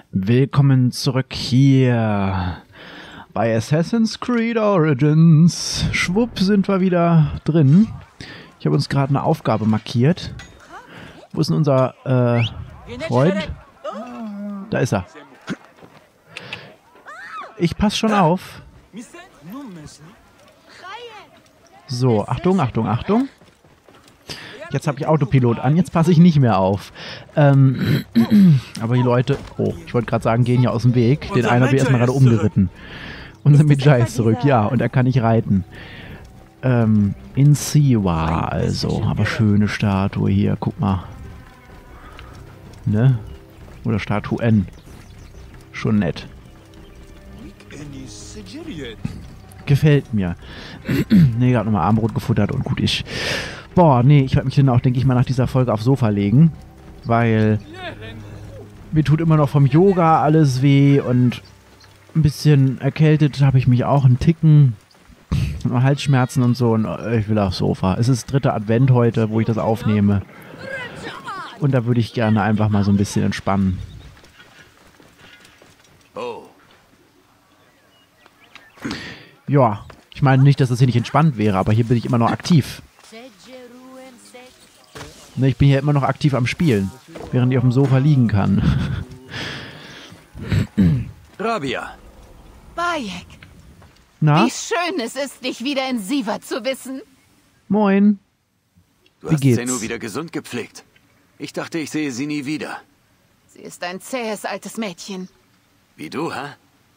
Willkommen zurück hier bei Assassin's Creed Origins. Schwupp, sind wir wieder drin. Ich habe uns gerade eine Aufgabe markiert. Wo ist denn unser Freund? Da ist er. Ich passe schon auf. So, Achtung, Achtung, Achtung. Jetzt habe ich Autopilot an, jetzt passe ich nicht mehr auf. Aber die Leute, ich wollte gerade sagen, gehen ja aus dem Weg. Den einen habe ich erstmal gerade umgeritten. Unser Medjay ist zurück, ja, und er kann nicht reiten. In Siwa also, aber schöne Statue hier, guck mal. Ne? Oder Statuen. Schon nett. Gefällt mir. Ne, gerade nochmal Armbrot gefuttert und gut ist. Boah, nee, ich werde mich dann auch, denke ich mal, nach dieser Folge aufs Sofa legen. Weil mir tut immer noch vom Yoga alles weh und ein bisschen erkältet habe ich mich auch, einen Ticken. Halsschmerzen und so und ich will aufs Sofa. Es ist 3. Advent heute, wo ich das aufnehme. Und da würde ich gerne einfach mal so ein bisschen entspannen. Ja, ich meine nicht, dass das hier nicht entspannt wäre, aber hier bin ich immer noch aktiv. Ne, ich bin hier immer noch aktiv am Spielen, während ich auf dem Sofa liegen kann. Rabia. Bayek. Na? Wie schön es ist, dich wieder in Siwa zu wissen. Moin. Du hast Zenu wieder gesund gepflegt. Ich dachte, ich sehe sie nie wieder. Sie ist ein zähes altes Mädchen. Wie du, hä?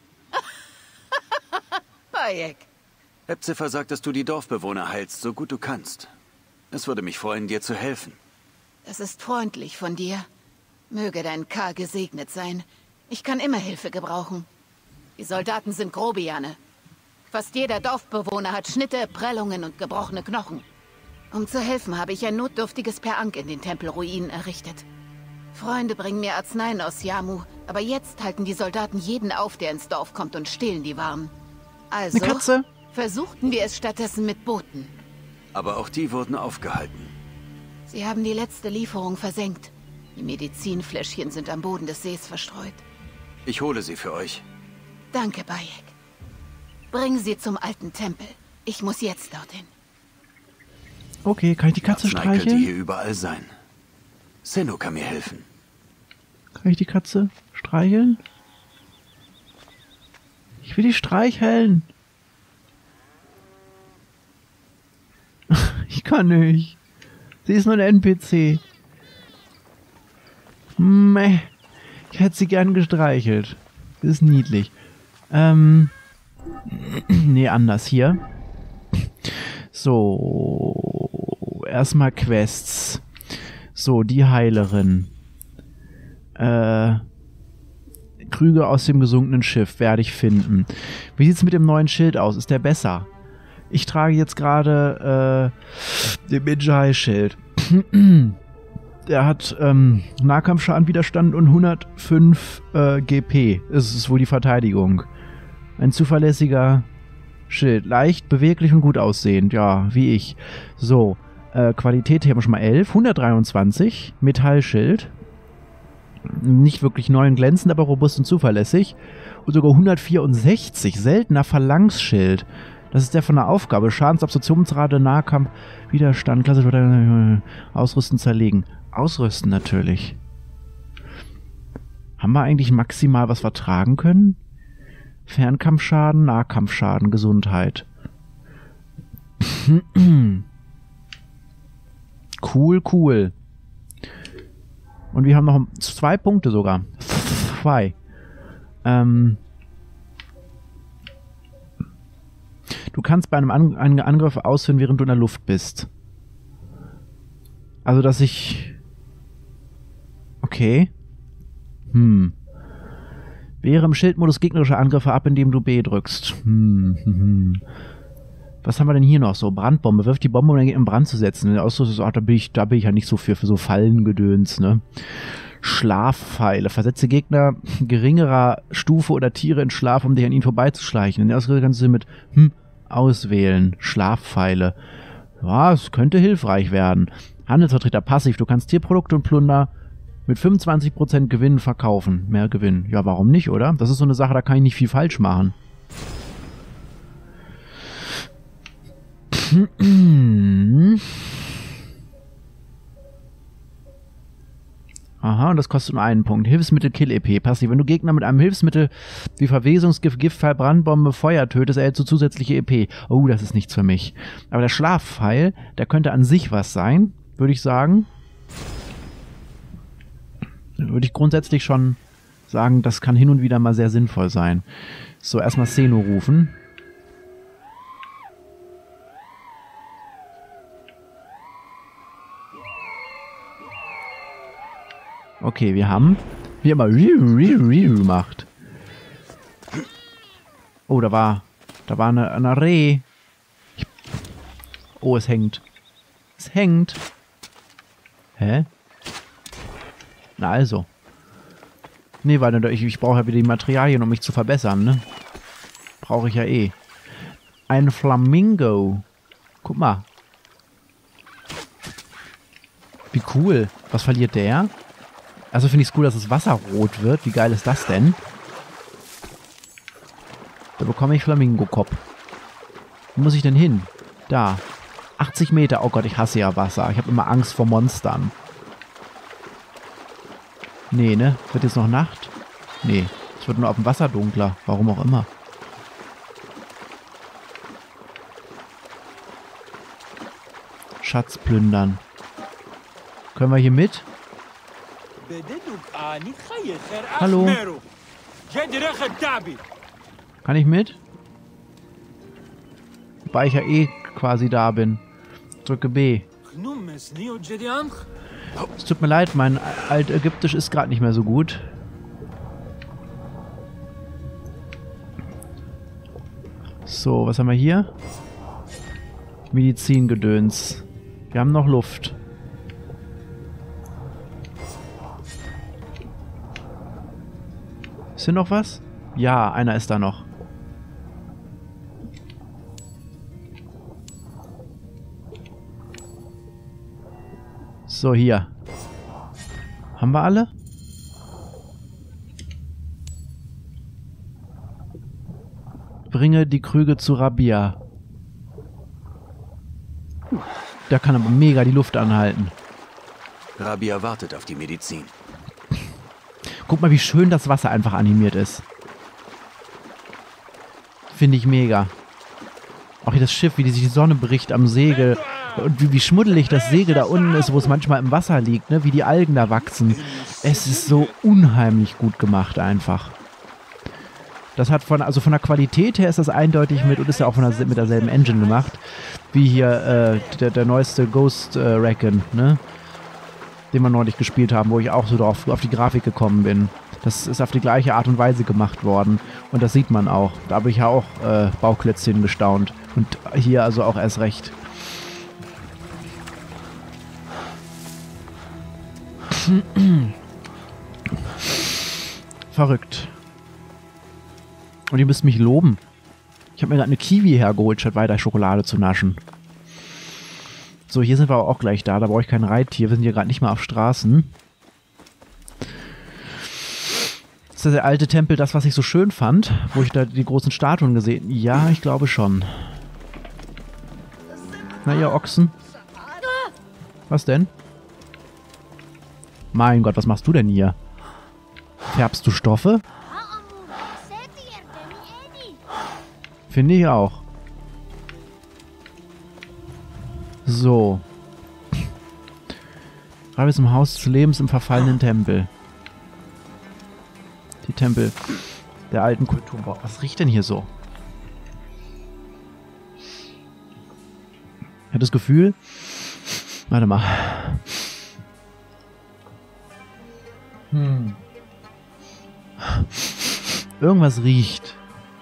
Bayek. Hepzibah sagt, dass du die Dorfbewohner heilst, so gut du kannst. Es würde mich freuen, dir zu helfen. Das ist freundlich von dir. Möge dein K gesegnet sein. Ich kann immer Hilfe gebrauchen. Die Soldaten sind Grobiane. Fast jeder Dorfbewohner hat Schnitte, Prellungen und gebrochene Knochen. Um zu helfen, habe ich ein notdürftiges Perank in den Tempelruinen errichtet. Freunde bringen mir Arzneien aus Yamu, aber jetzt halten die Soldaten jeden auf, der ins Dorf kommt und stehlen die Waren. Also Eine Katze? Versuchten wir es stattdessen mit Booten. Aber auch die wurden aufgehalten. Sie haben die letzte Lieferung versenkt. Die Medizinfläschchen sind am Boden des Sees verstreut. Ich hole sie für euch. Danke, Bayek. Bring sie zum alten Tempel. Ich muss jetzt dorthin. Okay, kann ich die Katze Arznei könnte streicheln? hier überall sein. Zenu kann mir helfen. Kann ich die Katze streicheln? Ich will die streicheln. Ich kann nicht. Sie ist nur ein NPC. Meh. Ich hätte sie gern gestreichelt. Das ist niedlich. Nee, anders hier. So. Erstmal Quests. So, die Heilerin. Krüge aus dem gesunkenen Schiff werde ich finden. Wie sieht es mit dem neuen Schild aus? Ist der besser? Ich trage jetzt gerade den Medjay-Schild. Der hat Nahkampfschadenwiderstand und 105 GP. Das ist wohl die Verteidigung. Ein zuverlässiger Schild. Leicht, beweglich und gut aussehend. Ja, wie ich. So, Qualität hier haben wir schon mal 11. 123. Metallschild. Nicht wirklich neu und glänzend, aber robust und zuverlässig. Und sogar 164. Seltener Phalanxschild. Das ist der von der Aufgabe. Schadensabsorptionsrate, Nahkampf, Widerstand, klassisch ausrüsten, zerlegen. Ausrüsten natürlich. Haben wir eigentlich maximal, was wir tragen können? Fernkampfschaden, Nahkampfschaden, Gesundheit. Cool, cool. Und wir haben noch 2 Punkte sogar. 2. Du kannst bei einem Angriff ausführen, während du in der Luft bist. Also, dass ich... Okay. Wehre im Schildmodus gegnerische Angriffe ab, indem du B drückst. Was haben wir denn hier noch so? Brandbombe. Wirf die Bombe, um den Gegner in Brand zu setzen. Der Ausrüstung ist, da bin ich ja nicht so für so Fallengedöns, ne? Schlafpfeile. Versetze Gegner geringerer Stufe oder Tiere in Schlaf, um dich an ihnen vorbeizuschleichen. In der Ausrüstung kannst du mit auswählen. Schlafpfeile. Ja, es könnte hilfreich werden. Handelsvertreter passiv. Du kannst Tierprodukte und Plunder Mit 25% Gewinn verkaufen. Mehr Gewinn. Ja, warum nicht, oder? Das ist so eine Sache, da kann ich nicht viel falsch machen. Aha, und das kostet nur einen Punkt. Hilfsmittel Kill-EP. Passiv. Wenn du Gegner mit einem Hilfsmittel wie Verwesungsgift, Giftpfeil, Brandbombe, Feuer tötest, erhältst du zusätzliche EP. Oh, das ist nichts für mich. Aber der Schlafpfeil, der könnte an sich was sein, würde ich sagen. Würde ich grundsätzlich schon sagen, das kann hin und wieder mal sehr sinnvoll sein. So, erstmal Xeno rufen. Okay, wir haben wie immer gemacht. Oh, da war eine Reh. Oh, es hängt. Es hängt. Hä? Na also. Nee, weil ich brauche ja wieder die Materialien, um mich zu verbessern, ne? Brauche ich ja eh. Ein Flamingo. Guck mal. Wie cool. Was verliert der? Also finde ich es cool, dass das Wasser rot wird. Wie geil ist das denn? Da bekomme ich Flamingo-Kopf. Wo muss ich denn hin? Da. 80 Meter. Oh Gott, ich hasse ja Wasser. Ich habe immer Angst vor Monstern. Nee, ne? Wird jetzt noch Nacht? Nee. Es wird nur auf dem Wasser dunkler. Warum auch immer. Schatz plündern. Können wir hier mit? Hallo? Kann ich mit? Wobei ich ja eh quasi da bin. Drücke B. Es tut mir leid, mein Altägyptisch ist gerade nicht mehr so gut. So, was haben wir hier? Medizingedöns. Wir haben noch Luft. Ist hier noch was? Ja, einer ist da noch. So, hier. Haben wir alle? Bringe die Krüge zu Rabia. Der kann aber mega die Luft anhalten. Rabia wartet auf die Medizin. Guck mal, wie schön das Wasser einfach animiert ist. Finde ich mega. Auch hier das Schiff, wie sich die Sonne bricht am Segel. Und wie schmuddelig das Segel da unten ist, wo es manchmal im Wasser liegt, ne? Wie die Algen da wachsen. Es ist so unheimlich gut gemacht einfach. Das hat von der Qualität her ist das eindeutig mit, und ist ja auch mit derselben Engine gemacht, wie hier der neueste Ghost Recon, ne? Den wir neulich gespielt haben, wo ich auch so drauf auf die Grafik gekommen bin. Das ist auf die gleiche Art und Weise gemacht worden. Und das sieht man auch. Da habe ich ja auch Bauklötzchen gestaunt. Und hier also auch erst recht. Verrückt. Und ihr müsst mich loben. Ich habe mir gerade eine Kiwi hergeholt, statt weiter Schokolade zu naschen. So, hier sind wir aber auch gleich da. Da brauche ich kein Reittier. Wir sind hier gerade nicht mal auf Straßen. Ist der alte Tempel das, was ich so schön fand? Wo ich da die großen Statuen gesehen habe? Ja, ich glaube schon. Na, ihr Ochsen? Was denn? Mein Gott, was machst du denn hier? Färbst du Stoffe? Finde ich auch. So. Reise zum Haus des Lebens im verfallenen Tempel. Die Tempel der alten Kultur. Was riecht denn hier so? Ich habe das Gefühl... Warte mal. Irgendwas riecht.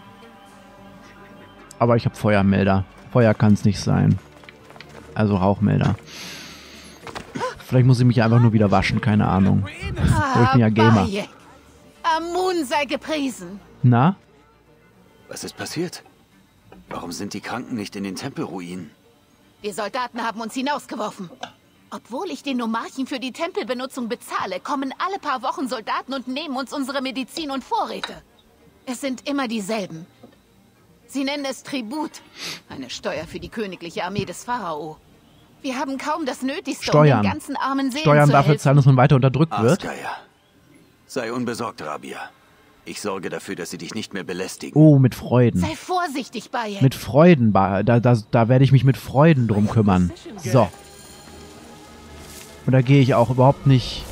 Aber ich habe Feuermelder. Feuer kann es nicht sein. Also Rauchmelder. Vielleicht muss ich mich einfach nur wieder waschen, keine Ahnung. Aber ich bin ja Gamer. Amun sei gepriesen. Na? Was ist passiert? Warum sind die Kranken nicht in den Tempelruinen? Die Soldaten haben uns hinausgeworfen. Obwohl ich den Nomarchen für die Tempelbenutzung bezahle, kommen alle paar Wochen Soldaten und nehmen uns unsere Medizin und Vorräte. Es sind immer dieselben. Sie nennen es Tribut. Eine Steuer für die königliche Armee des Pharao. Wir haben kaum das Nötigste, Steuern. um den ganzen armen Seelen Steuern zu dafür helfen. zahlen, dass man weiter unterdrückt wird. Askaya, sei unbesorgt, Rabia. Ich sorge dafür, dass sie dich nicht mehr belästigen. Oh, mit Freuden. Sei vorsichtig, Bayek. Mit Freuden, da werde ich mich mit Freuden drum kümmern. So. Und da gehe ich auch überhaupt nicht...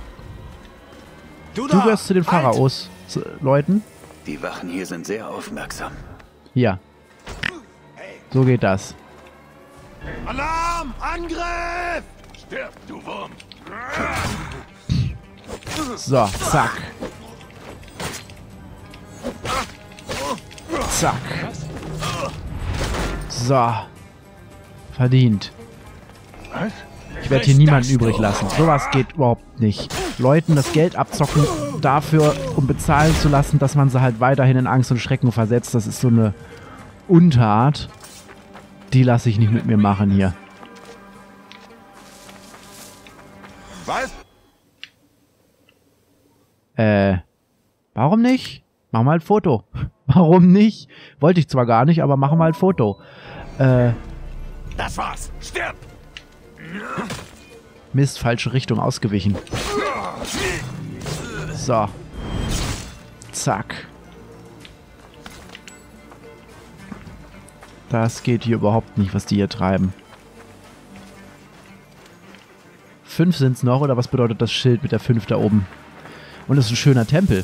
Du gehörst zu den Pharaos, Leuten. Die Wachen hier sind sehr aufmerksam. Hier. So geht das. Alarm! Angriff! Stirb, du Wurm! So, zack. Zack. So. Verdient. Was? Ich werde hier niemanden übrig lassen. Sowas geht überhaupt nicht. Leuten das Geld abzocken dafür, um bezahlen zu lassen, dass man sie halt weiterhin in Angst und Schrecken versetzt. Das ist so eine Untat. Die lasse ich nicht mit mir machen hier. Was? Warum nicht? Machen wir halt Foto. Warum nicht? Wollte ich zwar gar nicht, aber machen wir halt Foto. Das war's! Stirb! Mist, falsche Richtung ausgewichen. So. Zack. Das geht hier überhaupt nicht, was die hier treiben. 5 sind's noch, oder was bedeutet das Schild mit der 5 da oben? Und das ist ein schöner Tempel.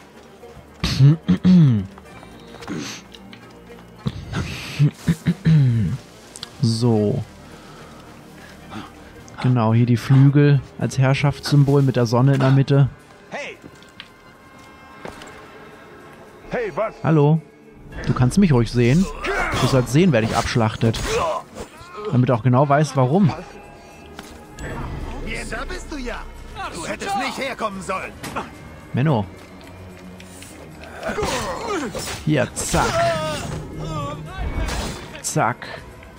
So. Genau, hier die Flügel als Herrschaftssymbol mit der Sonne in der Mitte. Hey! Hey, was? Hallo? Du kannst mich ruhig sehen. Du sollst sehen, wer dich abschlachtet. Damit du auch genau weißt, warum. Da bist du ja! Du hättest nicht herkommen sollen! Menno. Hier, zack. Zack.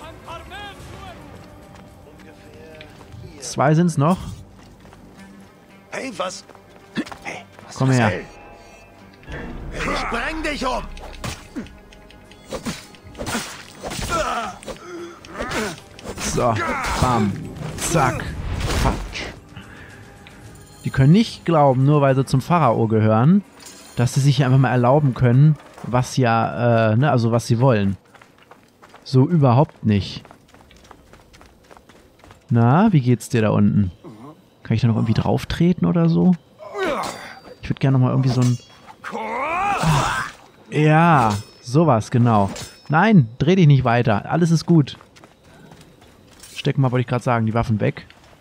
2 sind's noch. Hey, was? Hey, was Komm ist her. hell? Ich spreng dich um! So, bam, zack, Quatsch. Die können nicht glauben, nur weil sie zum Pharao gehören, dass sie sich einfach mal erlauben können, was ja, also was sie wollen. So überhaupt nicht. Na, wie geht's dir da unten? Kann ich da noch irgendwie drauf treten oder so? Ich würde gerne noch mal irgendwie so ein... Ja, sowas, genau. Nein, dreh dich nicht weiter. Alles ist gut. Stecken mal, wollte ich gerade sagen, die Waffen weg.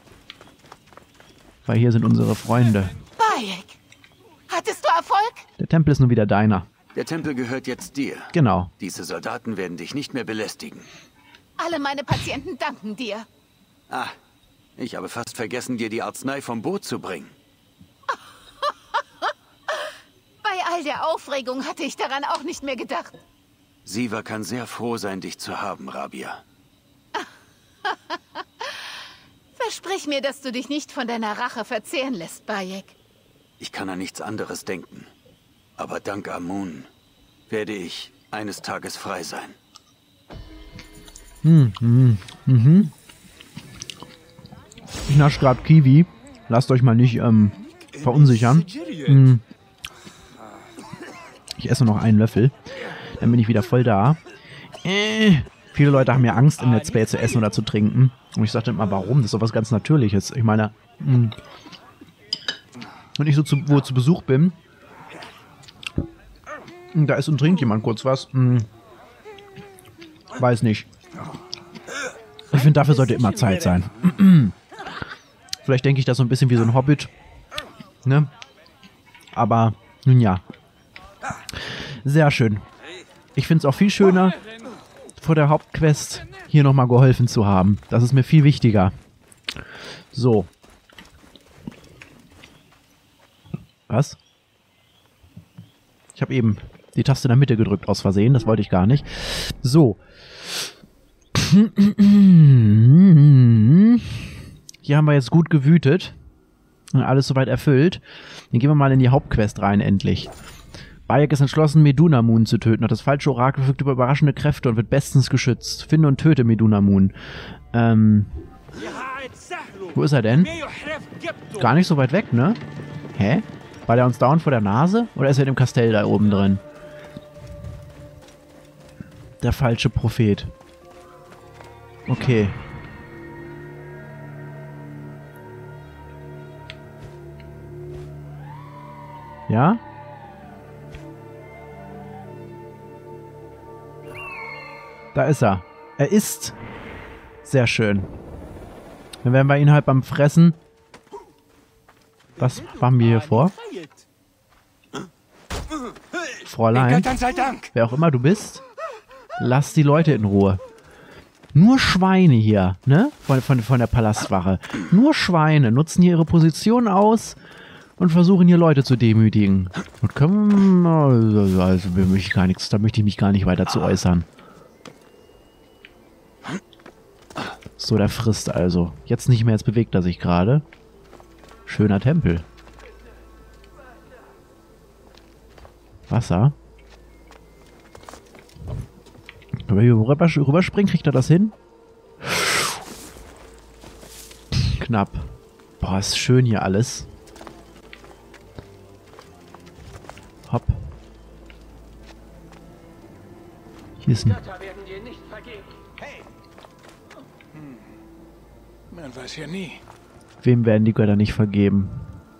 Weil hier sind unsere Freunde. Bayek, hattest du Erfolg? Der Tempel ist nun wieder deiner. Der Tempel gehört jetzt dir. Genau. Diese Soldaten werden dich nicht mehr belästigen. Alle meine Patienten danken dir. Ah, ich habe fast vergessen, dir die Arznei vom Boot zu bringen. Bei all der Aufregung hatte ich daran auch nicht mehr gedacht. Siva kann sehr froh sein, dich zu haben, Rabia. Versprich mir, dass du dich nicht von deiner Rache verzehren lässt, Bayek. Ich kann an nichts anderes denken. Aber dank Amun werde ich eines Tages frei sein. Ich nasche gerade Kiwi. Lasst euch mal nicht verunsichern. Ich esse noch einen Löffel. Dann bin ich wieder voll da. Viele Leute haben ja Angst, im Let's Play zu essen oder zu trinken. Und ich sagte immer, warum? Das ist doch was ganz Natürliches. Ich meine, wenn ich so wo zu Besuch bin, da isst und trinkt jemand kurz was. Weiß nicht. Ich finde, dafür sollte immer Zeit sein. Vielleicht denke ich das so ein bisschen wie so ein Hobbit. Ne? Aber, nun ja. Sehr schön. Ich finde es auch viel schöner, vor der Hauptquest hier nochmal geholfen zu haben. Das ist mir viel wichtiger. So. Was? Ich habe eben die Taste in der Mitte gedrückt aus Versehen. Das wollte ich gar nicht. So. Hier haben wir jetzt gut gewütet. Und alles soweit erfüllt. Dann gehen wir mal in die Hauptquest rein, endlich. Bayek ist entschlossen, Medunamun zu töten. Hat das falsche Orakel verfügt über überraschende Kräfte und wird bestens geschützt. Finde und töte Medunamun. Wo ist er denn? Gar nicht so weit weg, ne? Hä? War der uns dauernd vor der Nase? Oder ist er im Kastell da oben drin? Der falsche Prophet. Okay. Ja? Da ist er. Er ist. Sehr schön. Dann werden wir ihn halt beim Fressen. Was haben wir hier vor? Fräulein, wer auch immer du bist, lass die Leute in Ruhe. Nur Schweine hier, ne? Von der Palastwache. Nur Schweine nutzen hier ihre Position aus und versuchen hier Leute zu demütigen. Und können, also da möchte ich mich gar nicht weiter zu äußern. So, der frisst also. Jetzt nicht mehr, jetzt bewegt er sich gerade. Schöner Tempel. Wasser. Wenn wir hier rüberspringen, kriegt er das hin? Knapp. Boah, ist schön hier alles. Hopp. Hier ist ein... Man weiß ja nie. Wem werden die Götter nicht vergeben?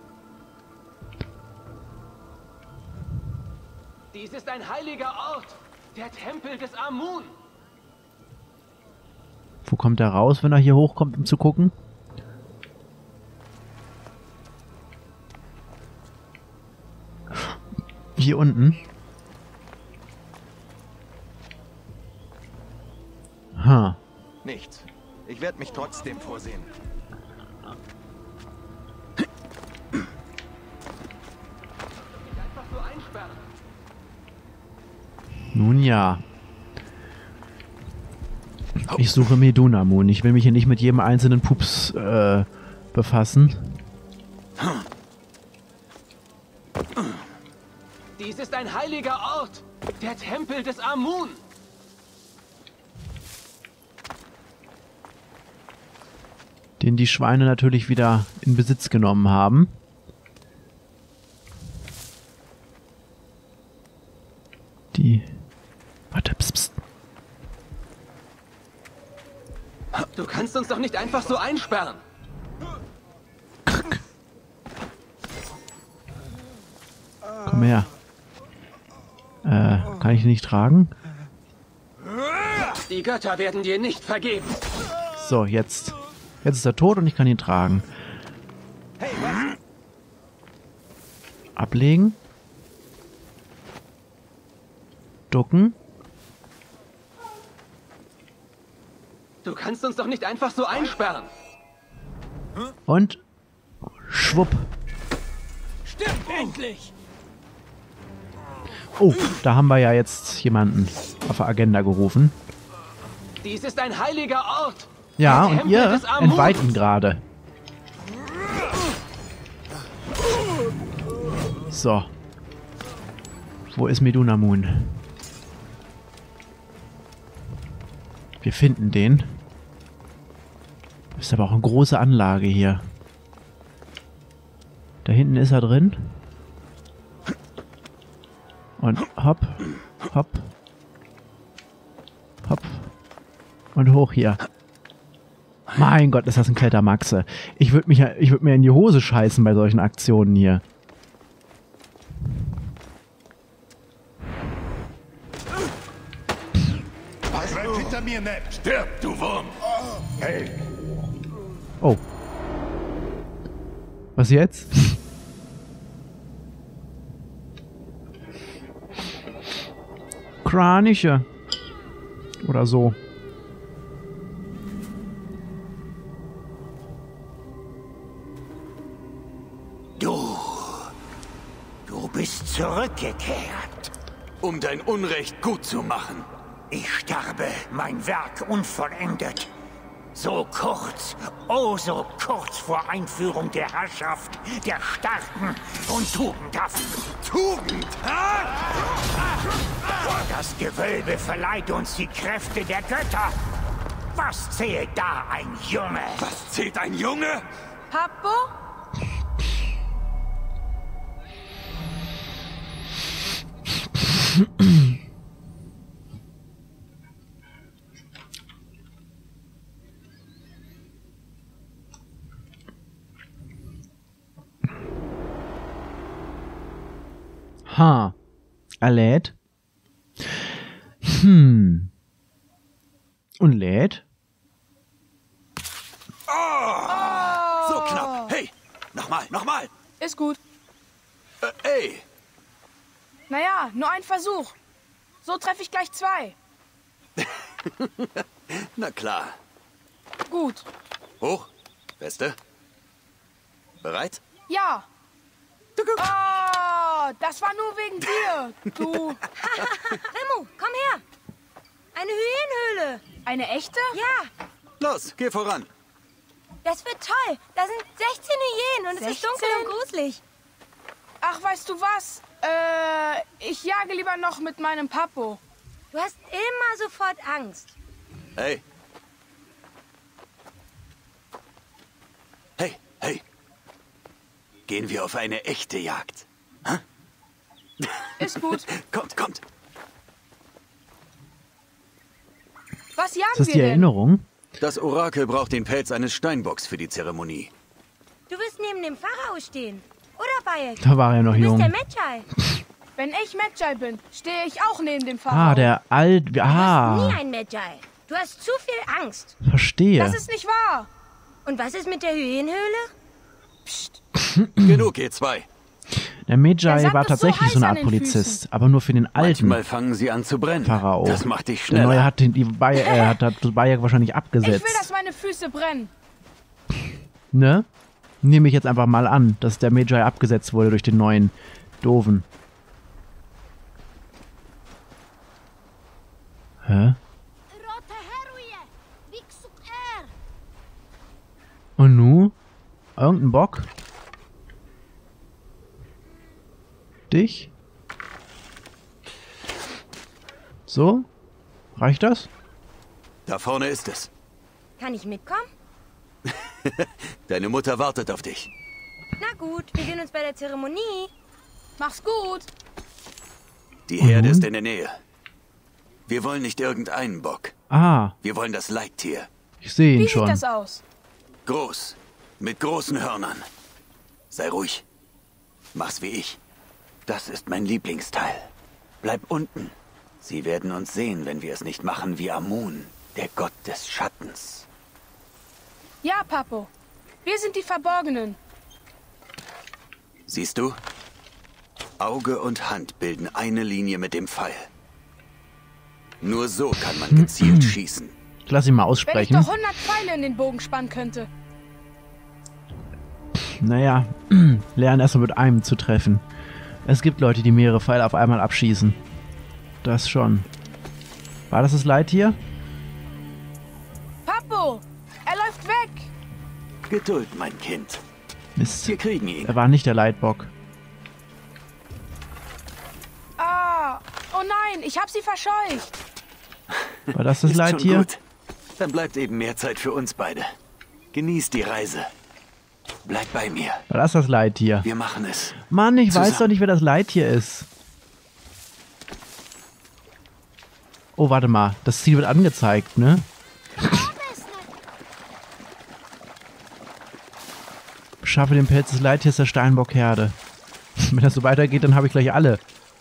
Dies ist ein heiliger Ort, der Tempel des Amun. Wo kommt er raus, wenn er hier hochkommt, um zu gucken? Hier unten. Ha. Nichts. Ich werde mich trotzdem vorsehen. Einfach so einsperren. Nun ja. Ich suche Medunamun. Ich will mich hier nicht mit jedem einzelnen Pups befassen. Dies ist ein heiliger Ort, der Tempel des Amun. Den die Schweine natürlich wieder in Besitz genommen haben. Die... Warte, pst, pst. Du kannst uns doch nicht einfach so einsperren. Komm her. Kann ich ihn nicht tragen? Die Götter werden dir nicht vergeben. So, jetzt. Jetzt ist er tot und ich kann ihn tragen. Ablegen. Ducken. Du kannst uns doch nicht einfach so einsperren. Und schwupp. Stimmt endlich! Oh, da haben wir ja jetzt jemanden auf der Agenda gerufen. Dies ist ein heiliger Ort. Ja, Der und Tempel ihr des Amun. entweiht ihn gerade. So. Wo ist Medunamun? Wir finden den. Ist aber auch eine große Anlage hier. Da hinten ist er drin. Und hopp, hopp, hopp und hoch hier. Mein Gott, ist das ein Klettermaxe. Ich würde mir in die Hose scheißen bei solchen Aktionen hier. Bleib hinter mir, Ned. Stirb, du Wurm. Hey. Oh. Was jetzt? Kraniche. Oder so. Du bist zurückgekehrt. Um dein Unrecht gut zu machen. Ich sterbe, mein Werk unvollendet. So kurz, oh so kurz vor Einführung der Herrschaft der Starken und Tugendhaften. Tugendhaft? Das Gewölbe verleiht uns die Kräfte der Götter. Was zählt da ein Junge? Was zählt ein Junge? Pappo? Ha. Er lädt. Und lädt. So knapp. Hey, nochmal. Ist gut. Ey, Naja, nur ein Versuch. So treffe ich gleich 2. na klar. Gut. Hoch, Beste. Bereit? Ja. Oh, das war nur wegen dir, du. Remo, komm her. Eine Hyänenhöhle. Eine echte? Ja, Los, geh voran. das wird toll. Da sind 16 Hyänen und es ist 16? dunkel und gruselig. Ach, weißt du was? Ich jage lieber noch mit meinem Pappo. Du hast immer sofort Angst. Hey. Hey. Gehen wir auf eine echte Jagd. Hä? Ist gut. Kommt. Was jagen Ist das wir die denn? Erinnerung? Das Orakel braucht den Pelz eines Steinbocks für die Zeremonie. Du wirst neben dem Pharao stehen. Oder Bayek. Da war er noch Du bist jung. der Medjay. Wenn ich Medjay bin, stehe ich auch neben dem Ah, Pharao. der alt. Du bist Ah, nie ein Medjay. Du hast zu viel Angst. verstehe. Das ist nicht wahr. Und was ist mit der Hyänenhöhle? Psst. Genug, ihr zwei. Der Medjay Der Sand war ist so tatsächlich so eine heiß Art an den Polizist, aber nur für den alten Manchmal fangen sie an zu brennen. Pharao. Das macht dich Der neue schneller. hat Bayek wahrscheinlich Ich abgesetzt. will, dass meine Füße brennen. Ne? Nehme ich jetzt einfach mal an, dass der Medjay abgesetzt wurde durch den neuen Doofen. Hä? Und nu? Irgendein Bock? Dich? So? Reicht das? Da vorne ist es. Kann ich mitkommen? Deine Mutter wartet auf dich. Na gut, wir sehen uns bei der Zeremonie. Mach's gut. Die Herde nun? ist in der Nähe. Wir wollen nicht irgendeinen Bock. Ah, Wir wollen das Leittier. ich sehe ihn Wie schon. sieht das aus? Groß. Mit großen Hörnern. Sei ruhig. Mach's wie ich. Das ist mein Lieblingsteil. Bleib unten. Sie werden uns sehen, wenn wir es nicht machen wie Amun, der Gott des Schattens. Ja, Pappo. Wir sind die Verborgenen. Siehst du? Auge und Hand bilden eine Linie mit dem Pfeil. Nur so kann man gezielt schießen. Ich lass ihn mal Wenn ich aussprechen. doch 100 Pfeile in den Bogen spannen könnte. Naja, lernen erstmal mit einem zu treffen. Es gibt Leute, die mehrere Pfeile auf einmal abschießen. Das schon. War das Leittier? Pappo, er läuft weg. Geduld, mein Kind. Mist. Wir kriegen ihn. Er war nicht der Leitbock. Ah, oh nein, ich hab sie verscheucht. War das Ist schon Leittier? gut. Dann bleibt eben mehr Zeit für uns beide. Genieß die Reise. Bleib bei mir. War das Leittier? Wir machen es. Mann, ich weiß Zusammen. doch nicht, wer das Leittier ist. Oh, warte mal. Das Ziel wird angezeigt, ne? Schaffe den Pelz des Leittiers der Steinbockherde. Wenn das so weitergeht, dann habe ich gleich alle.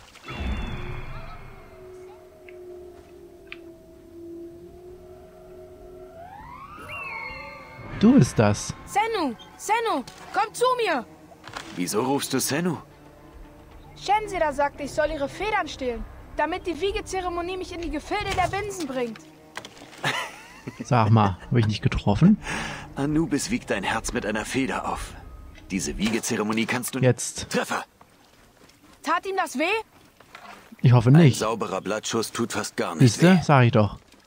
Du bist das. Sennu, komm zu mir. Wieso rufst du Sennu? Shenzira sagte, ich soll ihre Federn stehlen, damit die Wiegezeremonie mich in die Gefilde der Binsen bringt. Sag mal, habe ich nicht getroffen? Anubis wiegt dein Herz mit einer Feder auf. Diese Wiegezeremonie kannst du... Jetzt. Treffer! Tat ihm das weh? Ich hoffe Ein nicht. sauberer Blattschuss tut fast gar nicht Siehste? weh. Sag ich doch.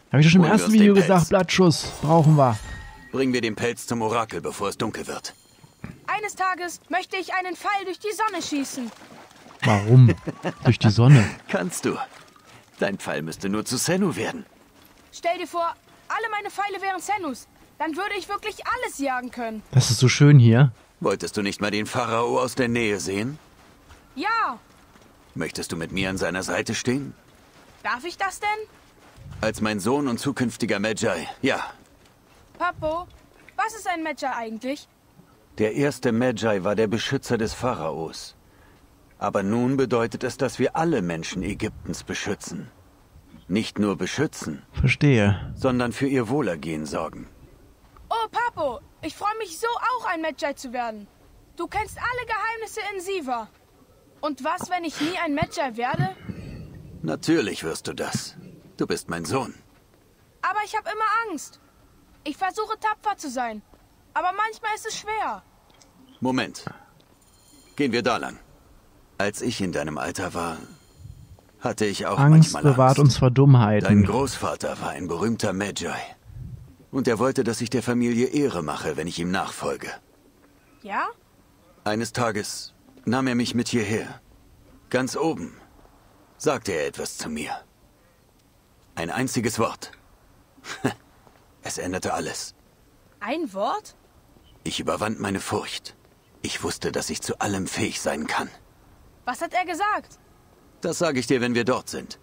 Habe ich doch schon im Holen wir ersten uns Video den Pelz. gesagt, Blattschuss. Brauchen wir. Bringen wir den Pelz zum Orakel, bevor es dunkel wird. Eines Tages möchte ich einen Pfeil durch die Sonne schießen. Warum? Durch die Sonne. Kannst du. Dein Pfeil müsste nur zu Sennu werden. Stell dir vor, alle meine Pfeile wären Sennus. Dann würde ich wirklich alles jagen können. Das ist so schön hier. Wolltest du nicht mal den Pharao aus der Nähe sehen? Ja, Möchtest du mit mir an seiner Seite stehen? darf ich das denn? Als mein Sohn und zukünftiger Magi, ja. Papo, was ist ein Magi eigentlich? Der erste Magi war der Beschützer des Pharaos. Aber nun bedeutet es, dass wir alle Menschen Ägyptens beschützen. Nicht nur beschützen, Verstehe. sondern für ihr Wohlergehen sorgen. Oh, Papo, ich freue mich so auch ein Magi zu werden. Du kennst alle Geheimnisse in Siva. Und was, wenn ich nie ein Magi werde? Natürlich wirst du das. Du bist mein Sohn. Aber ich habe immer Angst. Ich versuche tapfer zu sein. Aber manchmal ist es schwer. Moment. Gehen wir da lang. Als ich in deinem Alter war, hatte ich auch Angst manchmal bewahrt Angst. uns vor Dein Dummheiten. Großvater war ein berühmter Magi. Und er wollte, dass ich der Familie Ehre mache, wenn ich ihm nachfolge. Ja? Eines Tages nahm er mich mit hierher. Ganz oben sagte er etwas zu mir. Ein einziges Wort. Es änderte alles. Ein Wort? Ich überwand meine Furcht. Ich wusste, dass ich zu allem fähig sein kann. Was hat er gesagt? Das sage ich dir, wenn wir dort sind.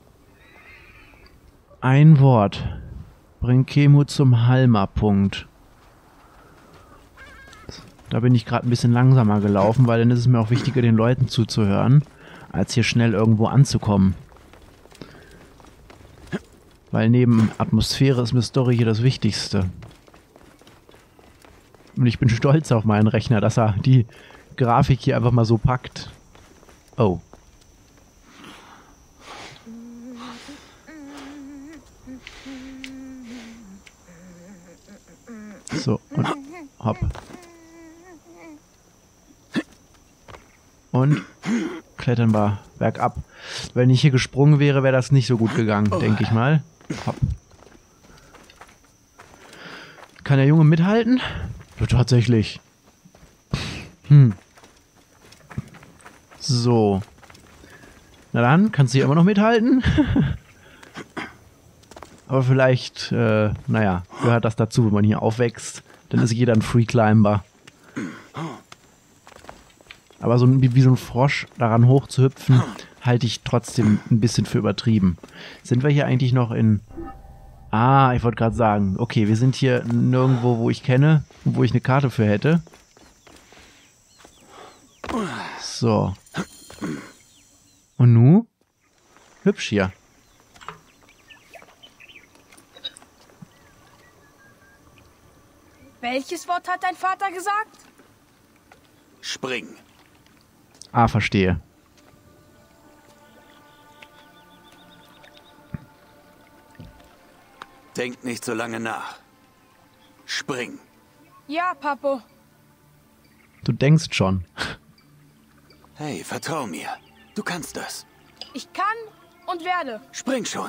Ein Wort. Bring Kemu zum Halma-Punkt. Da bin ich gerade ein bisschen langsamer gelaufen, weil dann ist es mir auch wichtiger, den Leuten zuzuhören, als hier schnell irgendwo anzukommen. Weil neben Atmosphäre ist mir Story hier das Wichtigste. Und ich bin stolz auf meinen Rechner, dass er die Grafik hier einfach mal so packt. Oh. So, und hopp. Und klettern wir bergab. Wenn ich hier gesprungen wäre, wäre das nicht so gut gegangen, denke ich mal. Hopp. Kann der Junge mithalten? Ja, tatsächlich. So. Na dann, kannst du hier immer noch mithalten? Aber vielleicht, naja, gehört das dazu, wenn man hier aufwächst. Dann ist jeder ein Free Climber. Aber so wie so ein Frosch daran hoch zu hüpfen, halte ich trotzdem ein bisschen für übertrieben. Sind wir hier eigentlich noch in... Ah, ich wollte gerade sagen, okay, wir sind hier nirgendwo, wo ich kenne und wo ich eine Karte für hätte. So. Und nu? Hübsch hier. Welches Wort hat dein Vater gesagt? Spring. Ah, verstehe. Denk nicht so lange nach. Spring. Ja, Papo. Du denkst schon. Hey, vertrau mir. Du kannst das. Ich kann und werde. Spring schon.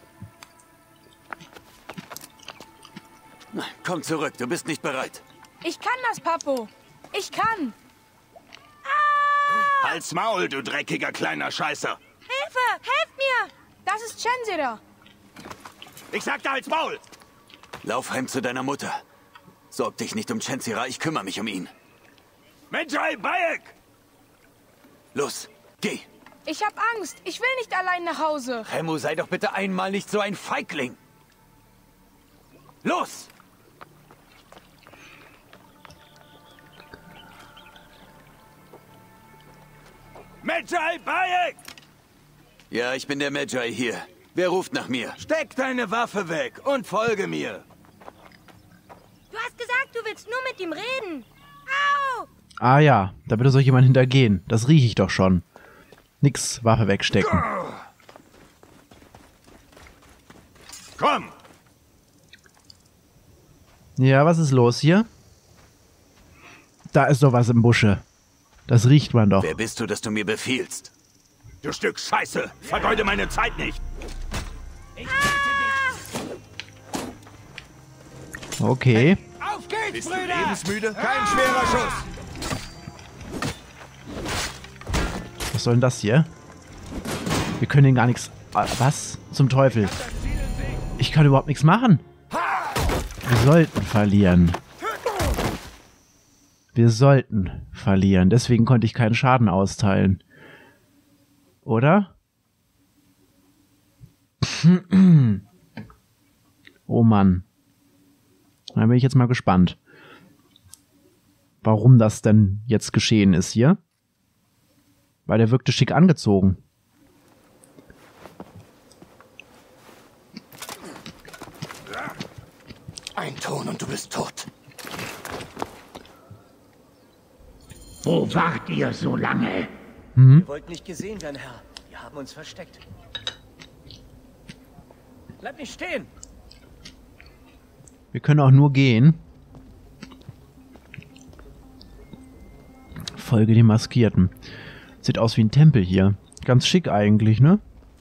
Nein, komm zurück, du bist nicht bereit. Ich kann das, Papo. Ich kann. Halt's Maul, du dreckiger kleiner Scheißer. Hilfe! Helft mir! Das ist Chensira. Ich sagte, halt's Maul! Lauf heim zu deiner Mutter. Sorg dich nicht um Chensira, ich kümmere mich um ihn. Medjay Bayek! Los, geh. Ich hab Angst. Ich will nicht allein nach Hause. Remu, sei doch bitte einmal nicht so ein Feigling. Los! Medjay Bayek! Ja, ich bin der Magi hier. Wer ruft nach mir? Steck deine Waffe weg und folge mir. Du hast gesagt, du willst nur mit ihm reden. Au! Ah ja, da wird so jemand hintergehen. Das rieche ich doch schon. Nix, Waffe wegstecken. Komm! Ja, was ist los hier? Da ist doch was im Busche. Das riecht man doch. Wer bist du, dass du mir befiehlst? Du Stück Scheiße! Vergeude meine Zeit nicht! Okay. Auf geht's, Bist du Brüder! lebensmüde? Kein schwerer Schuss. Was soll denn das hier? Wir können gar nichts... Was? Zum Teufel. Ich kann überhaupt nichts machen. Wir sollten verlieren. Wir sollten verlieren. Deswegen konnte ich keinen Schaden austeilen. Oder? Oh Mann. Da bin ich jetzt mal gespannt, warum das denn jetzt geschehen ist hier. Weil der wirkte schick angezogen. Ein Ton und du bist tot. Wo wart ihr so lange? Wir wollten nicht gesehen werden, Herr. Wir haben uns versteckt. Bleib nicht stehen! Wir können auch nur gehen. Folge dem Maskierten. Sieht aus wie ein Tempel hier. Ganz schick eigentlich, ne?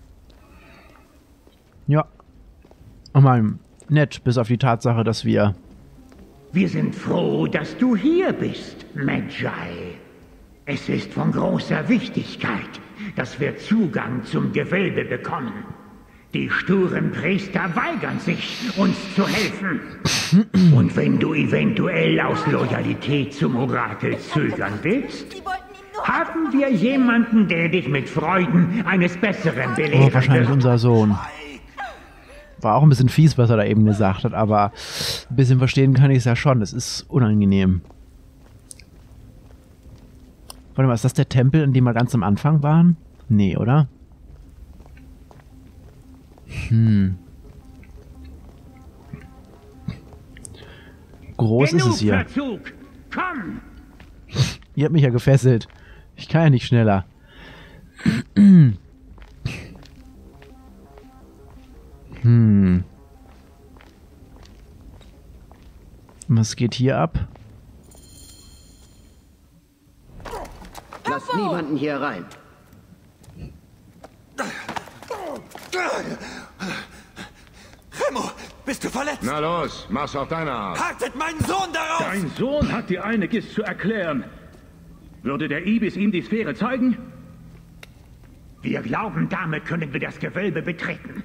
Ja. Oh mal, nett, bis auf die Tatsache, dass wir... Wir sind froh, dass du hier bist, Magi. Es ist von großer Wichtigkeit, dass wir Zugang zum Gewölbe bekommen. Die sturen Priester weigern sich, uns zu helfen. Und wenn du eventuell aus Loyalität zum Orakel zögern willst, haben wir jemanden, der dich mit Freuden eines Besseren belehren Oh, wahrscheinlich wird. unser Sohn. War auch ein bisschen fies, was er da eben gesagt hat, aber ein bisschen verstehen kann ich es ja schon. Es ist unangenehm. Warte mal, ist das der Tempel, in dem wir ganz am Anfang waren? Nee, oder? Groß ist es hier. Verzug. Komm! Ihr habt mich ja gefesselt. Ich kann ja nicht schneller. Was geht hier ab? Lass niemanden hier rein. Remo, bist du verletzt? Na los, mach's auf deine Art. Haltet meinen Sohn darauf! Dein Sohn hat dir einiges zu erklären. Würde der Ibis ihm die Sphäre zeigen? Wir glauben, damit können wir das Gewölbe betreten.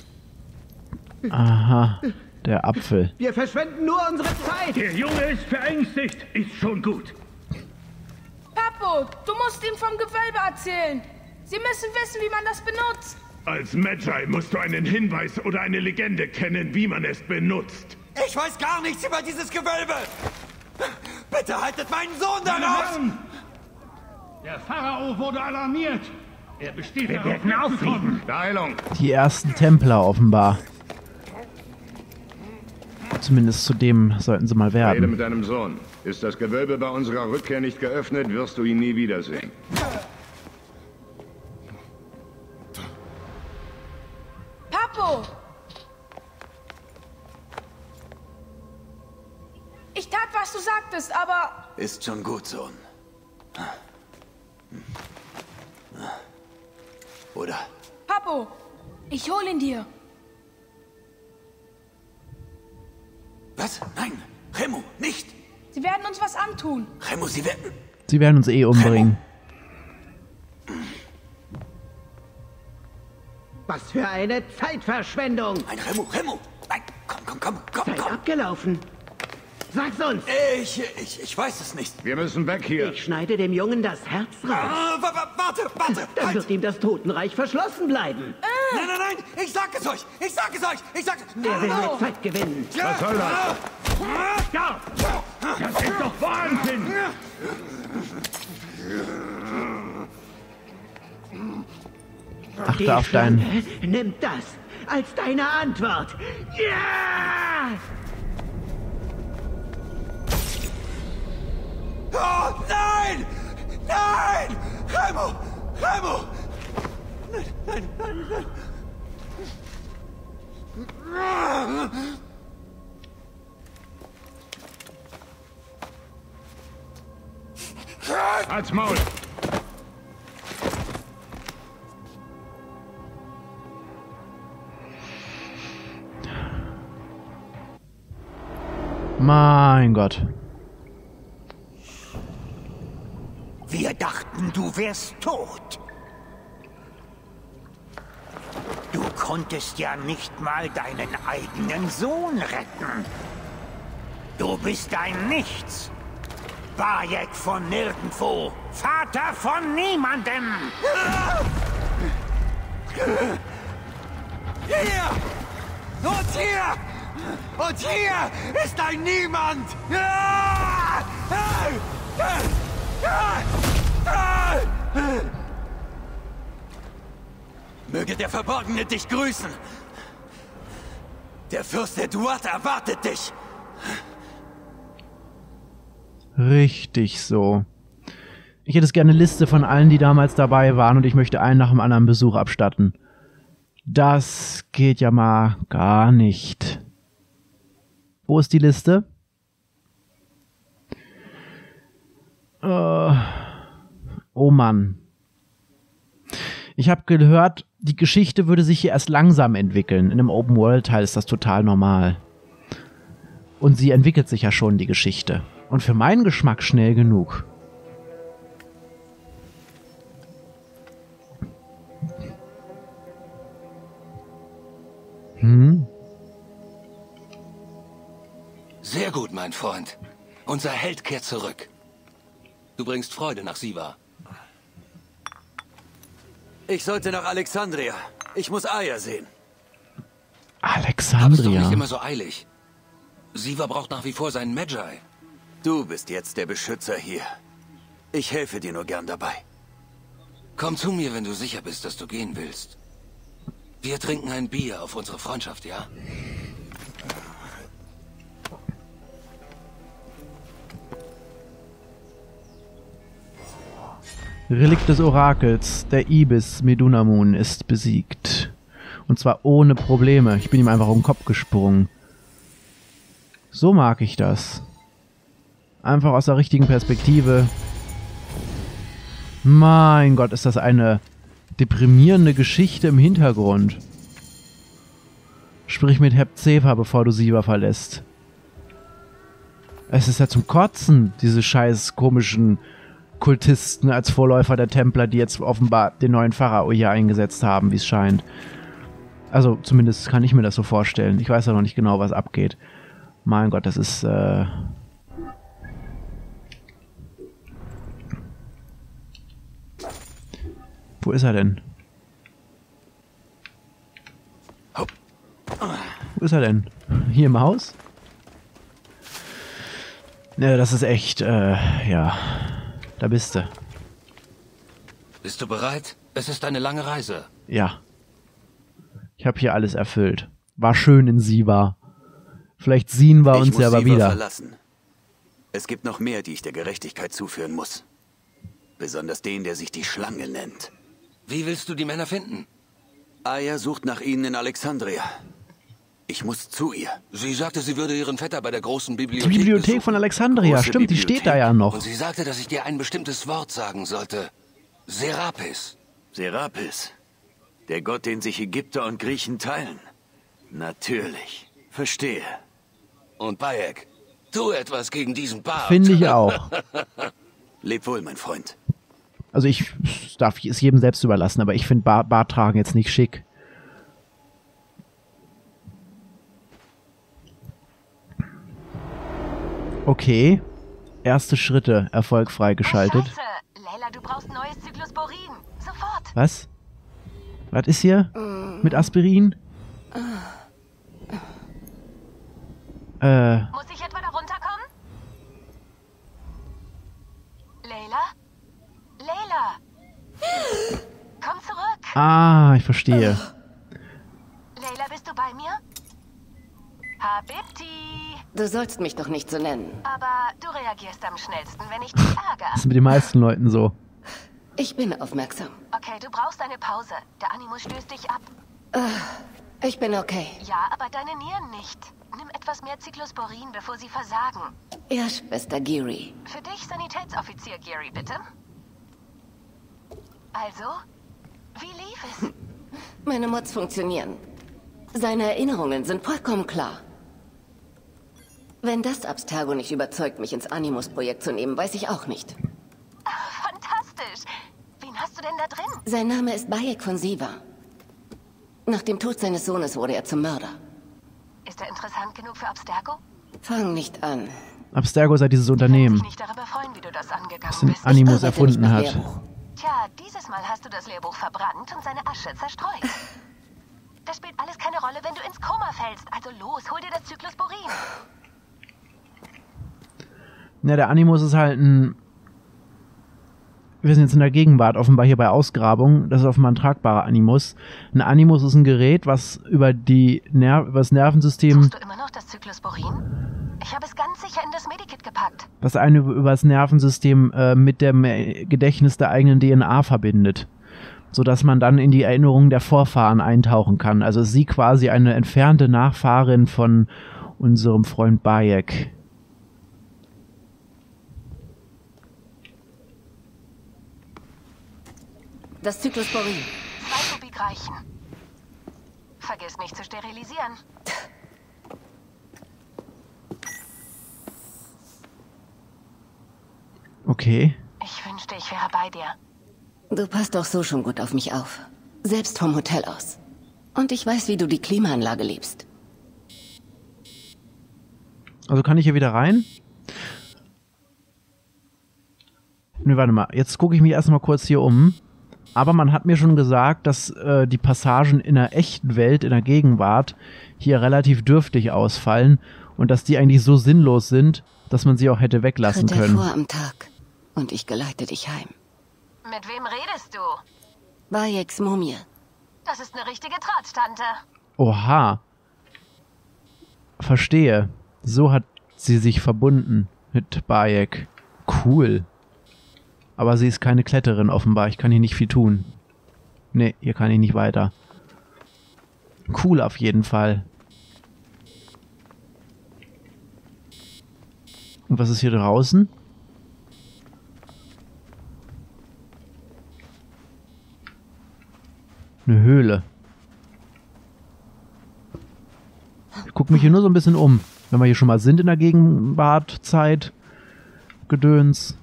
Aha, der Apfel. Wir verschwenden nur unsere Zeit. Der Junge ist verängstigt. Ist schon gut. Papo, du musst ihm vom Gewölbe erzählen. Sie müssen wissen, wie man das benutzt. Als Magi musst du einen Hinweis oder eine Legende kennen, wie man es benutzt. Ich weiß gar nichts über dieses Gewölbe! Bitte haltet meinen Sohn darauf! Der Pharao wurde alarmiert. Er besteht Wir darauf, werden auffliegen. Beeilung. Die ersten Templer offenbar. Zumindest zu dem sollten sie mal Rede werden. mit deinem Sohn. Ist das Gewölbe bei unserer Rückkehr nicht geöffnet, wirst du ihn nie wiedersehen. Papo! Ich tat, was du sagtest, aber... Ist schon gut, Sohn. Oder? Papo, ich hol ihn dir. Was? Nein! Remo, nicht! Sie werden uns was antun. Remo, sie werden... Sie werden uns eh umbringen. Was für eine Zeitverschwendung. Nein, Remo! Nein, komm! Zeit abgelaufen. Sag's uns. Ich weiß es nicht. Wir müssen weg hier. Ich schneide dem Jungen das Herz raus. Warte! Dann Halt. wird ihm das Totenreich verschlossen bleiben. Nein! Ich sag es euch! Er will mehr Zeit gewinnen. Was soll das? Ja! Das ist doch Wahnsinn! Achte auf deinen... Nimm das als deine Antwort. Ja! Oh, nein! Remo! Nein! Halt's Maul! Mein Gott. Wir dachten, du wärst tot. Du konntest ja nicht mal deinen eigenen Sohn retten. Du bist ein Nichts. Bayek von nirgendwo. Vater von niemandem. Hier! Und hier! Und hier ist ein Niemand! Möge der Verborgene dich grüßen. Der Fürst der Duat erwartet dich. Richtig so. Ich hätte gerne eine Liste von allen, die damals dabei waren, und ich möchte einen nach dem anderen Besuch abstatten. Das geht ja mal gar nicht. Wo ist die Liste? Oh Mann. Ich habe gehört, die Geschichte würde sich hier erst langsam entwickeln. In einem Open-World-Teil ist das total normal. Und sie entwickelt sich ja schon, die Geschichte. Und für meinen Geschmack schnell genug. Sehr gut, mein Freund. Unser Held kehrt zurück. Du bringst Freude nach Siva. Ich sollte nach Alexandria. Ich muss Aya sehen. Alexandria? Aber ist doch nicht immer so eilig. Siva braucht nach wie vor seinen Magi. Du bist jetzt der Beschützer hier. Ich helfe dir nur gern dabei. Komm zu mir, wenn du sicher bist, dass du gehen willst. Wir trinken ein Bier auf unsere Freundschaft, ja? Relikt des Orakels, der Ibis Medunamun ist besiegt. Und zwar ohne Probleme. Ich bin ihm einfach um den Kopf gesprungen. So mag ich das. Einfach aus der richtigen Perspektive. Mein Gott, ist das eine deprimierende Geschichte im Hintergrund. Sprich mit Hepzefa, bevor du Siva verlässt. Es ist ja zum Kotzen, diese scheiß komischen Kultisten als Vorläufer der Templer, die jetzt offenbar den neuen Pharao hier eingesetzt haben, wie es scheint. Also zumindest kann ich mir das so vorstellen. Ich weiß ja noch nicht genau, was abgeht. Mein Gott, das ist... Wo ist er denn? Wo ist er denn? Hier im Haus? Ne, das ist echt, ja. Da bist du. Bist du bereit? Es ist eine lange Reise. Ja. Ich habe hier alles erfüllt. War schön in Siva. Vielleicht sehen wir uns ja aber wieder. Verlassen. Es gibt noch mehr, die ich der Gerechtigkeit zuführen muss. Besonders den, der sich die Schlange nennt. Wie willst du die Männer finden? Aya sucht nach ihnen in Alexandria. Ich muss zu ihr. Sie sagte, sie würde ihren Vetter bei der großen Bibliothek Die Bibliothek besuchen. von Alexandria, Große stimmt, Bibliothek. die steht da ja noch. Und sie sagte, dass ich dir ein bestimmtes Wort sagen sollte. Serapis. Serapis. Der Gott, den sich Ägypter und Griechen teilen. Natürlich. Verstehe. Und Bayek, tu etwas gegen diesen Bart. Finde ich auch. Leb wohl, mein Freund. Also ich darf es jedem selbst überlassen, aber ich finde Bart tragen jetzt nicht schick. Okay. Erste Schritte erfolgfrei geschaltet. Scheiße. Layla, du brauchst neues Cyclosporin. Sofort. Was? Was ist hier? Mit Aspirin? Muss ich etwa da runterkommen? Layla? Layla! Komm zurück! Ah, ich verstehe. Layla, bist du bei mir? Habibti! Du sollst mich doch nicht so nennen. Aber du reagierst am schnellsten, wenn ich dich ärgere. Das ist mit den meisten Leuten so. Ich bin aufmerksam. Okay, du brauchst eine Pause. Der Animus stößt dich ab. Ich bin okay. Ja, aber deine Nieren nicht. Nimm etwas mehr Cyclosporin, bevor sie versagen. Ja, Schwester Geary. Für dich Sanitätsoffizier Geary, bitte. Also, wie lief es? Meine Mods funktionieren. Seine Erinnerungen sind vollkommen klar. Wenn das Abstergo nicht überzeugt, mich ins Animus-Projekt zu nehmen, weiß ich auch nicht. Fantastisch. Wen hast du denn da drin? Sein Name ist Bayek von Siva. Nach dem Tod seines Sohnes wurde er zum Mörder. Ist er interessant genug für Abstergo? Fang nicht an. Abstergo ist ja dieses Unternehmen, Ich mich darüber freuen, wie du das angegangen das den bist. Animus erfunden hat. Tja, dieses Mal hast du das Lehrbuch verbrannt und seine Asche zerstreut. Das spielt alles keine Rolle, wenn du ins Koma fällst. Also los, hol dir das Cyclosporin. Ja, der Animus ist halt ein... Wir sind jetzt in der Gegenwart, offenbar hier bei Ausgrabung. Das ist offenbar ein tragbarer Animus. Ein Animus ist ein Gerät, was über das Nervensystem... Suchst du immer noch das Cyclosporin? Ich habe es ganz sicher in das Medikit gepackt. Was einen über das Nervensystem mit dem Gedächtnis der eigenen DNA verbindet. Sodass man dann in die Erinnerungen der Vorfahren eintauchen kann. Also ist sie quasi eine entfernte Nachfahrin von unserem Freund Bayek. Das Cyclosporin. 2 Kubik reichen. Vergiss nicht zu sterilisieren. Okay. Ich wünschte, ich wäre bei dir. Du passt doch so schon gut auf mich auf. Selbst vom Hotel aus. Und ich weiß, wie du die Klimaanlage liebst. Also kann ich hier wieder rein? Ne, warte mal. Jetzt gucke ich mich erstmal kurz hier um. Aber man hat mir schon gesagt, dass die Passagen in der echten Welt, in der Gegenwart, hier relativ dürftig ausfallen und dass die eigentlich so sinnlos sind, dass man sie auch hätte weglassen Tritt können. hervor am Tag und ich geleite dich heim. Mit wem redest du? Bayeks Mumie. Das ist eine richtige Drahtstante. Oha. Verstehe. So hat sie sich verbunden mit Bayek. Cool. Aber sie ist keine Kletterin offenbar. Ich kann hier nicht viel tun. Nee, hier kann ich nicht weiter. Cool auf jeden Fall. Und was ist hier draußen? Eine Höhle. Ich gucke mich hier nur so ein bisschen um. Wenn wir hier schon mal sind in der Gegenwartzeit. Gedöns.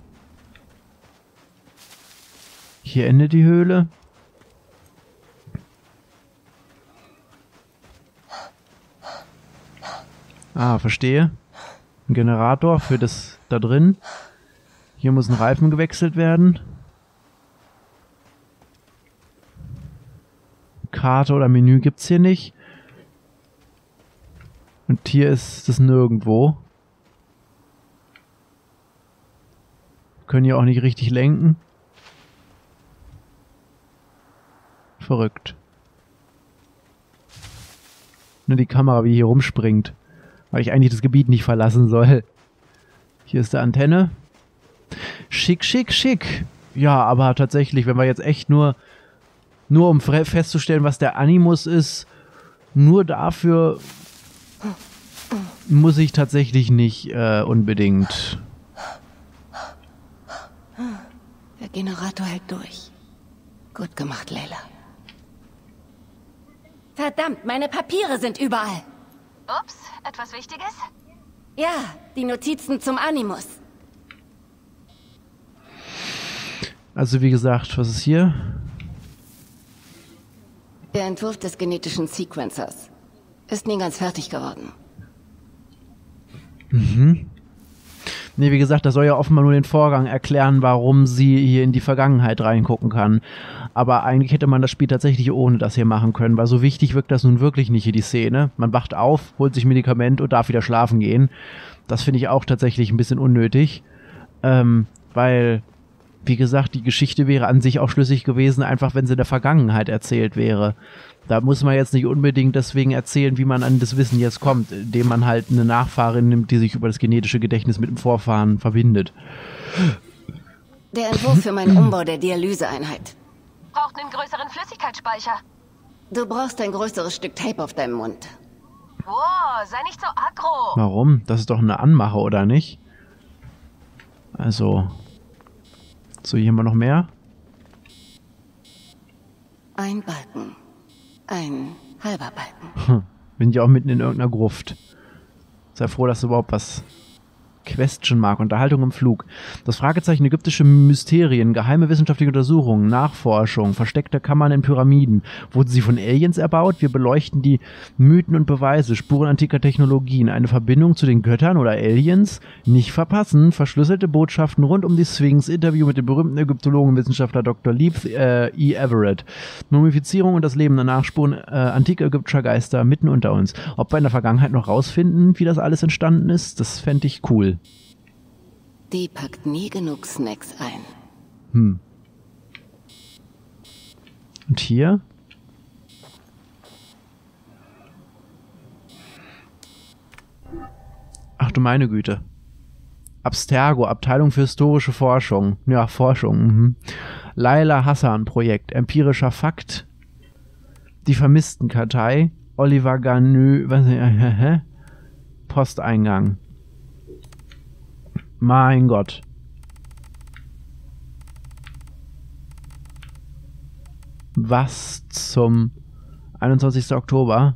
Hier endet die Höhle. Ah, verstehe. Ein Generator für das da drin. Hier muss ein Reifen gewechselt werden. Karte oder Menü gibt's hier nicht. Und hier ist es nirgendwo. Wir können hier auch nicht richtig lenken. Verrückt. Nur die Kamera, wie hier rumspringt. Weil ich eigentlich das Gebiet nicht verlassen soll. Hier ist die Antenne. Schick, schick, schick. Ja, aber tatsächlich, wenn wir jetzt echt nur um festzustellen, was der Animus ist, nur dafür muss ich tatsächlich nicht unbedingt. Der Generator hält durch. Gut gemacht, Layla. Verdammt, meine Papiere sind überall. Ups, etwas Wichtiges? Ja, die Notizen zum Animus. Also wie gesagt, was ist hier? Der Entwurf des genetischen Sequencers ist nie ganz fertig geworden. Mhm. Nee, wie gesagt, das soll ja offenbar nur den Vorgang erklären, warum sie hier in die Vergangenheit reingucken kann. Aber eigentlich hätte man das Spiel tatsächlich ohne das hier machen können, weil so wichtig wirkt das nun wirklich nicht hier, die Szene. Man wacht auf, holt sich Medikament und darf wieder schlafen gehen. Das finde ich auch tatsächlich ein bisschen unnötig. Weil, wie gesagt, die Geschichte wäre an sich auch schlüssig gewesen, einfach wenn sie in der Vergangenheit erzählt wäre. Da muss man jetzt nicht unbedingt deswegen erzählen, wie man an das Wissen jetzt kommt, indem man halt eine Nachfahrin nimmt, die sich über das genetische Gedächtnis mit dem Vorfahren verbindet. Der Entwurf für meinen Umbau der Dialyseeinheit. Braucht einen größeren Flüssigkeitsspeicher. Du brauchst ein größeres Stück Tape auf deinem Mund. Wow, sei nicht so aggro. Warum? Das ist doch eine Anmache, oder nicht? Also. So, hier haben wir noch mehr. Ein Balken. Ein halber Balken. Bin ja auch mitten in irgendeiner Gruft. Sei froh, dass du überhaupt was... Question Mark, Unterhaltung im Flug. Das Fragezeichen ägyptische Mysterien, geheime wissenschaftliche Untersuchungen, Nachforschung, versteckte Kammern in Pyramiden. Wurden sie von Aliens erbaut? Wir beleuchten die Mythen und Beweise, Spuren antiker Technologien, eine Verbindung zu den Göttern oder Aliens? Nicht verpassen, verschlüsselte Botschaften rund um die Sphinx, Interview mit dem berühmten Ägyptologen und Wissenschaftler Dr. Leith E. Everett. Mumifizierung und das Leben danach, Spuren antiker ägyptischer Geister mitten unter uns. Ob wir in der Vergangenheit noch rausfinden, wie das alles entstanden ist, das fände ich cool. Die packt nie genug Snacks ein. Und hier? Ach du meine Güte. Abstergo, Abteilung für historische Forschung. Ja, Forschung. Laila Hassan Projekt, empirischer Fakt. Die Vermisstenkartei. Oliver Garneux. Posteingang. Mein Gott. Was zum 21. Oktober?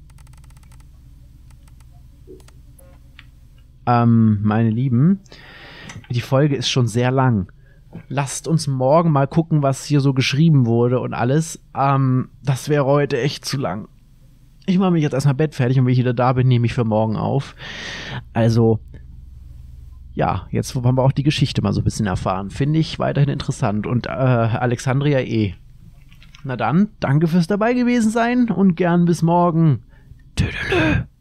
Meine Lieben, die Folge ist schon sehr lang. Lasst uns morgen mal gucken, was hier so geschrieben wurde und alles. Das wäre heute echt zu lang. Ich mache mich jetzt erstmal bettfertig und wenn ich wieder da bin, nehme ich für morgen auf. Also... Ja, jetzt haben wir auch die Geschichte mal so ein bisschen erfahren. Finde ich weiterhin interessant. Und Alexandria E. Na dann, danke fürs dabei gewesen sein und gern bis morgen. Tüdelü.